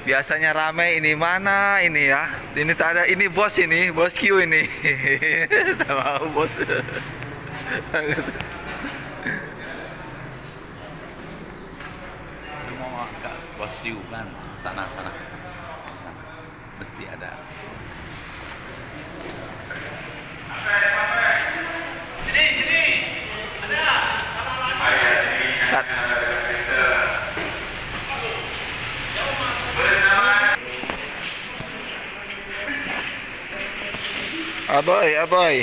Biasanya rame, ini mana ini ya? Ini tak ada, ini bos Q ini. Tak mau bos. Mau agak bos Q kan, sana. Mesti ada. Sini. Ada. Cut. Aboy.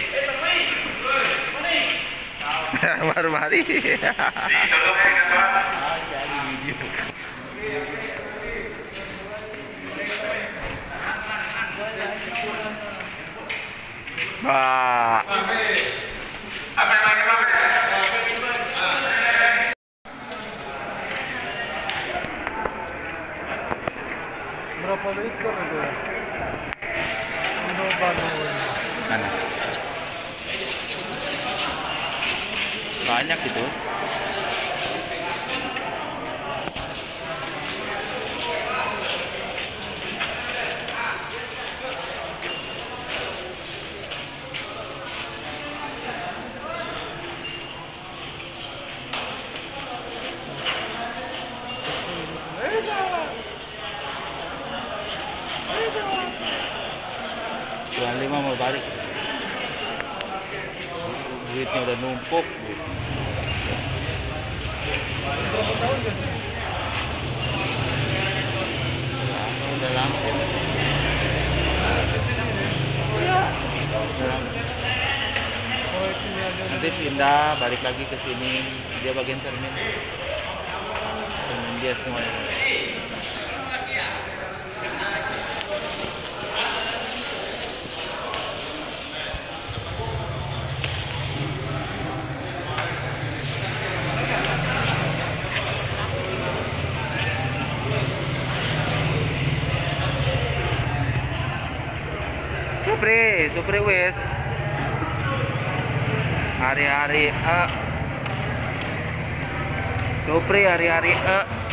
Baru mari. Pak. Berapa liter itu ya? Mana? Banyak itu. Bulan 5 mau balik. Duitnya udah numpuk. Berapa tahun kan? Udah lama. Oh, itu ya, Nanti pindah balik lagi ke sini. Dia bagian cermin dia semuanya. Supri wes. Hari-hari Supri hari-hari